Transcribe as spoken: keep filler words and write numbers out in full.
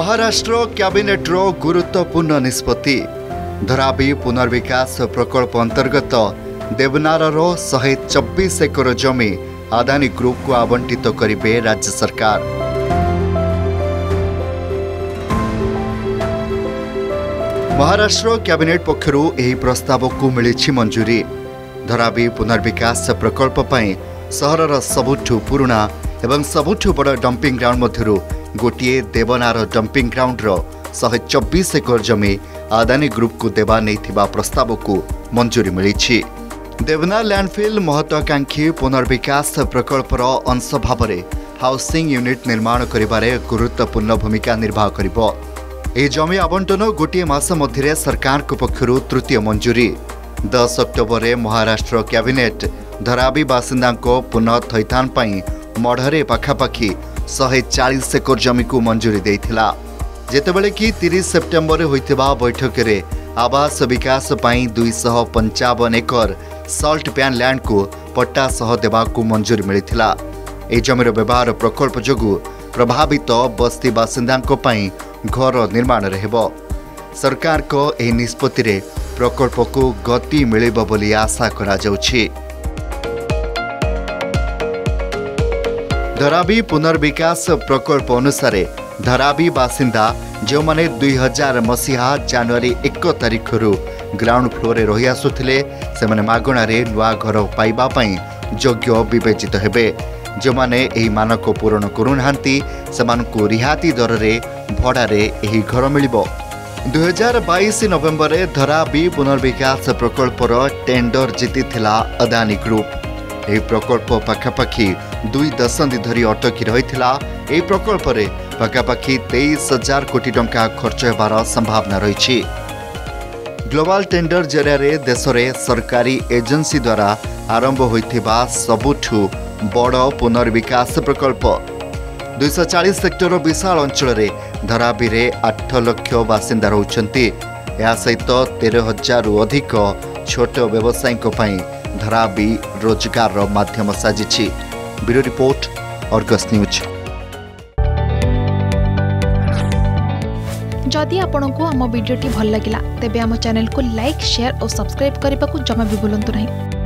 महाराष्ट्र कैबिनेट्र गुरुत्वपूर्ण निष्पत्ति धराबी पुनर्विकास प्रकल्प अंतर्गत देवनारर शहे चौबीस एकर जमी अदानी ग्रुप को आवंटित करिबे राज्य सरकार। महाराष्ट्र कैबिनेट पक्षरु एही प्रस्ताव को मिली मंजूरी। धराबी पुनर्विकास प्रकल्प पई सहरर सबुठु पुराना एवं सबुठु बड़ डंपिंग ग्राउंड मध्यरु गोटे देवनार डंपिंग ग्राउंड रो शहे चौबीस एकर जमी अदानी ग्रुप को देवा नैथिबा प्रस्ताव को मंजूरी मिली। देवनार लैंडफिल महत्वाकांक्षी पुनर्विकास प्रकल्पर अंश भाव हाउसिंग यूनिट निर्माण करिबारे गुरुत्वपूर्ण भूमिका निर्वाह करिबो। एही जमी आवंटन गोटे मास मध्य सरकार पक्षरु तृतीय मंजूरी। दस अक्टोबर में महाराष्ट्र कैबिनेट धराबी बासिंदा पुनः थैथान पाई मढ़े पाखापाखि शहे चालीस एकर जमी को मंजूरी देइथिला। जेतेबेले कि तीस सेप्टेम्बर होइथिबा बैठक रे आवास विकास पाई दुई सौ पंचावन एकर सल्ट पैन लैंड को पट्टा सह देवा को मंजूरी मिलिथिला। ए जमीर व्यवहार प्रकल्प जोगु प्रभावित बस्ती बासिंदा पाई घर निर्माण रहबो। सरकार को एही निष्पत्ति रे प्रकल्प को गति मिलिबो बोली आशा करा जाउछि। धराबी पुनर्विकास प्रकल्प अनुसार धराबी बासिंदा जो माने दुई हजार मसीहा जनवरी एक तारिख ग्राउंड फ्लोर रही आसुथिले से माने मागणारे नुआ घर पाइबा पई योग्य विवेचित हेबे। जो माने एही मानक पूरण करुनाहांती सेमानकु रिहाती दर रे भड़ा रे एही घर मिलिबो। दुई हजार बाईस नवेम्बर धराबी पुनर्विकास प्रकल्पर टेंडर जीतिथिला अदानी ग्रुप। एही प्रकल्प पाखापाखि दुई दशंधि धरी अटकी रहिथिला। एही प्रकल्प रे पाखापाखि तेईस हजार कोटी टंका खर्च हेबार संभावना रही। ग्लोबल टेंडर जरिया देश में सरकारी एजेंसी द्वारा आरंभ होइथिबा सबुठु बड़ पुनर्विकास प्रकल्प। दुई सौ चालीस हेक्टर विशाल अंचल में धराबी रे आठ लाख बासिंदा रहउछंती। या सहित तेरह हजार रु अधिक छोट व्यवसायी धराबी रोजगार माध्यम साजिछि। Bureau report Argus News. जदि आपंक आम भिडी भल लगा तेब आम चैनल को लाइक शेयर और सब्सक्राइब करने को जमा भी भूलु नहीं।